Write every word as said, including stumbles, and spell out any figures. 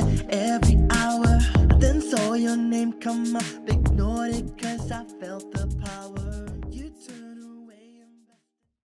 it every hour. Then saw your name come up, ignored it cause I felt the power.